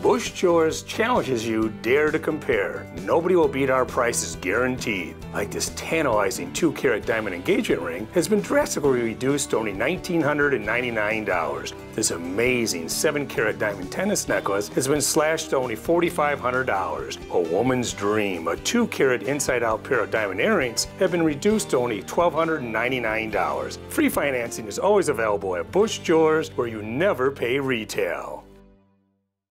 Busch Jewelers challenges you, dare to compare. Nobody will beat our prices, guaranteed. Like this tantalizing 2-carat diamond engagement ring has been drastically reduced to only $1,999. This amazing 7-carat diamond tennis necklace has been slashed to only $4,500. A woman's dream, a 2-carat inside-out pair of diamond earrings have been reduced to only $1,299. Free financing is always available at Busch Jewelers, where you never pay retail.